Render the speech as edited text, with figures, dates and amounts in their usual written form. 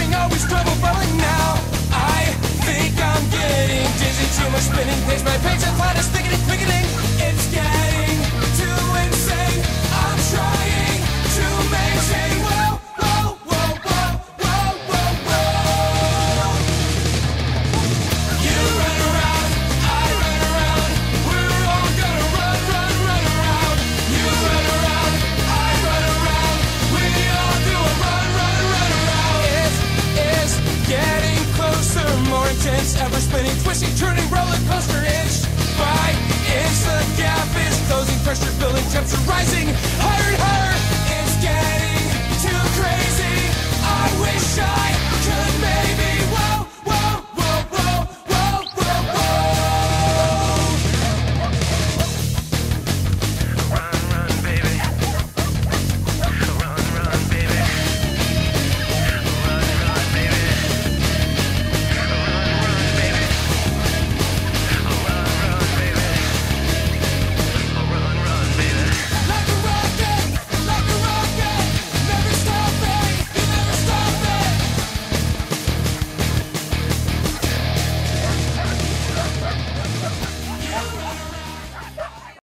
running, always trouble falling now. I think I'm getting dizzy, too much spinning pace, my pace inclined to stick